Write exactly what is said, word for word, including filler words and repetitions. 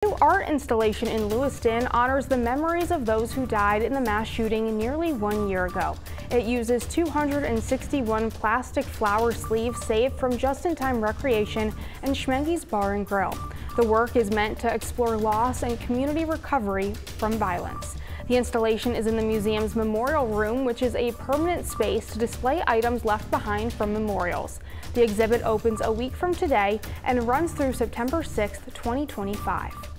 new art installation in Lewiston honors the memories of those who died in the mass shooting nearly one year ago. It uses two hundred sixty-one plastic flower sleeves saved from Just-in-Time Recreation and Schmenge's Bar and Grill. The work is meant to explore loss and community recovery from violence. The installation is in the museum's memorial room, which is a permanent space to display items left behind from memorials. The exhibit opens a week from today and runs through September sixth, twenty twenty-five.